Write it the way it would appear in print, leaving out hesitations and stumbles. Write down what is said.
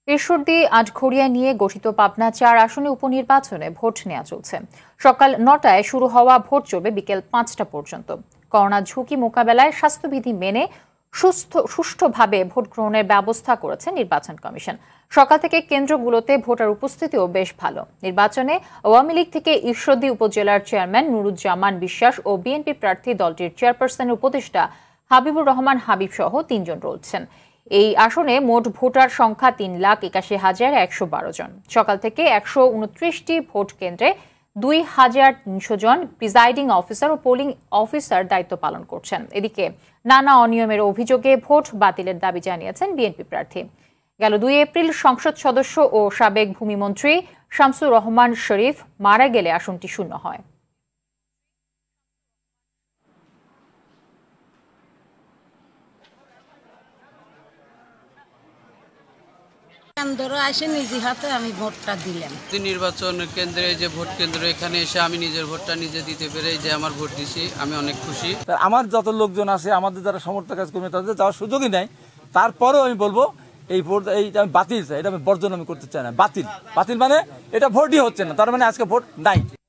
ঈশ্বরদী আটঘরিয়া নিয়ে গঠিত পাবনা ৪ আসনে উপনির্বাচনে ভোট নেওয়া চলছে। সকাল ৯টায় শুরু হওয়া ভোট চলবে বিকেল ৫টা পর্যন্ত। করোনা ঝুঁকি মোকাবেলায় স্বাস্থ্যবিধি মেনে সুষ্ঠুভাবে ভোট গ্রহণের ব্যবস্থা করেছে নির্বাচন কমিশন। সকাল থেকে কেন্দ্রগুলোতে ভোটার উপস্থিতিও বেশ ভালো। নির্বাচনে আওয়ামী লীগ থেকে ঈশ্বরদী উপজেলার চেয়ারম্যান নুরুজ্জামান বিশ্বাস ও বিএনপি প্রার্থী দলটির চেয়ারপারসনের উপদেষ্টা হাবিবুর রহমান হাবিব সহ ৩ জন রয়েছেন। এই আসনে মোট ভোটার সংখ্যা ৩,৮১,১১২ জন। সকাল থেকে ১২৯টি ভোট কেন্দ্রে ২,৩০০ জন প্রিজাইডিং অফিসার ও পোলিং অফিসার দায়িত্ব পালন করছেন। এদিকে নানা অনিয়মের অভিযোগে ভোট বাতিলের দাবি জানিয়েছেন বিএনপি প্রার্থী। গেল ২ এপ্রিল সংসদ সদস্য ও সাবেক ভূমিমন্ত্রী শামসুর রহমান শরীফ মারা গেলে আসনটি শূন্য হয়। নিজে হাতে আমি ভোটটা দিলাম। নির্বাচন কেন্দ্রে যে ভোট কেন্দ্র, এখানে এসে আমি নিজের ভোটটা নিজে দিতে পেরে যে আমার ভোট দিছি, আমি অনেক খুশি। আমার যত লোকজন আছে, আমাদের যারা সমর্থক কাজ করবে, তাদের যাওয়ার সুযোগই নাই। তারপরেও আমি বলবো এই ভোট আমি বাতিল চাই, এটা আমি বর্জন আমি করতে চাই না। বাতিল মানে এটা ভোটই হচ্ছে না, তার মানে আজকে ভোট নাই।